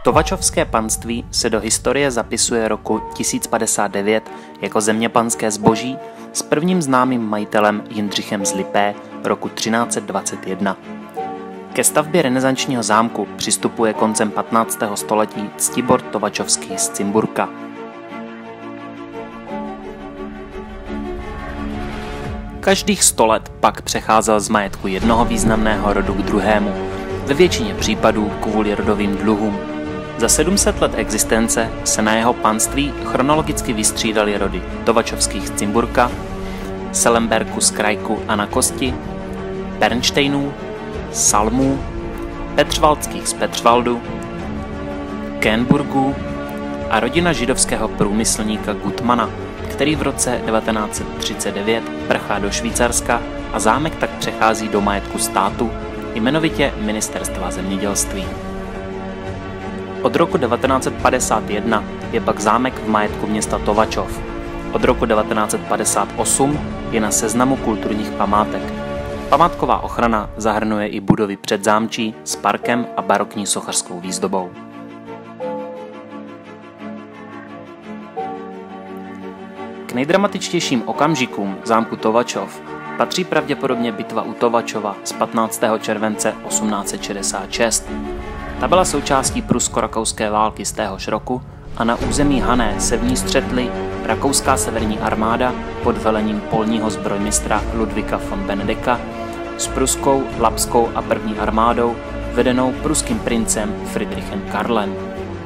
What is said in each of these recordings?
Tovačovské panství se do historie zapisuje roku 1059 jako zeměpanské zboží s prvním známým majitelem Jindřichem z Lipé roku 1321. Ke stavbě renesančního zámku přistupuje koncem 15. století Ctibor Tovačovský z Cimburka. Každých 100 let pak přecházel z majetku jednoho významného rodu k druhému, ve většině případů kvůli rodovým dluhům. Za 700 let existence se na jeho panství chronologicky vystřídaly rody Tovačovských z Cimburka, Selemberku z Krajku a na Kosti, Pernštejnů, Salmů, Petřvaldských z Petřvaldu, Kénburgů a rodina židovského průmyslníka Gutmana, který v roce 1939 prchá do Švýcarska a zámek tak přechází do majetku státu, jmenovitě Ministerstva zemědělství. Od roku 1951 je pak zámek v majetku města Tovačov. Od roku 1958 je na seznamu kulturních památek. Památková ochrana zahrnuje i budovy předzámčí s parkem a barokní sochařskou výzdobou. K nejdramatičtějším okamžikům zámku Tovačov patří pravděpodobně bitva u Tovačova z 15. července 1866. Ta byla součástí prusko-rakouské války z téhož roku a na území Hané se v ní střetly rakouská severní armáda pod velením polního zbrojmistra Ludvíka von Benedeka s pruskou, lapskou a první armádou vedenou pruským princem Friedrichem Karlem.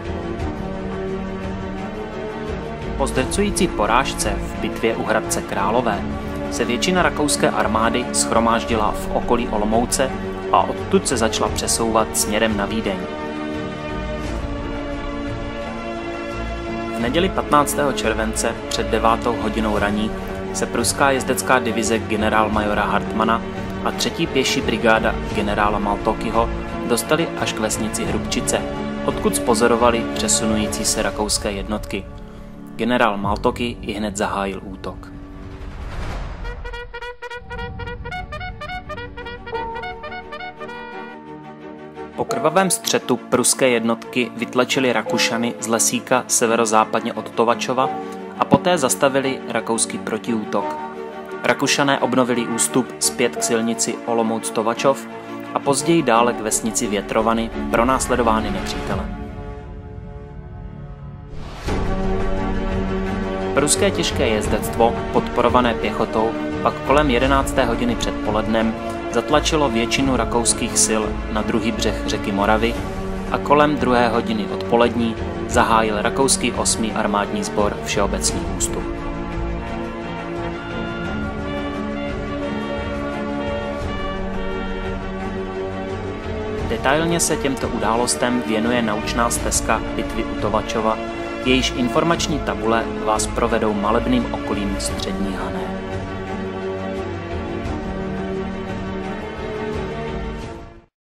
Po zdrcující porážce v bitvě u Hradce Králové se většina rakouské armády shromáždila v okolí Olomouce a odtud se začala přesouvat směrem na Vídeň. V neděli 15. července před 9. hodinou raní se pruská jezdecká divize generálmajora Hartmana a 3. pěší brigáda generála Maltokyho dostali až k vesnici Hrubčice, odkud spozorovali přesunující se rakouské jednotky. Generál Maltoky ihned zahájil útok. Po krvavém střetu pruské jednotky vytlačily Rakušany z lesíka severozápadně od Tovačova a poté zastavili rakouský protiútok. Rakušané obnovili ústup zpět k silnici Olomouc-Tovačov a později dále k vesnici Větrovany, pronásledovány nepřítelem. Pruské těžké jezdectvo, podporované pěchotou, pak kolem 11. hodiny před polednem zatlačilo většinu rakouských sil na druhý břeh řeky Moravy a kolem 2. hodiny odpolední zahájil rakouský 8. armádní sbor všeobecný ústup. Detailně se těmto událostem věnuje naučná stezka bitvy u Tovačova, jejíž informační tabule vás provedou malebným okolím střední Hané.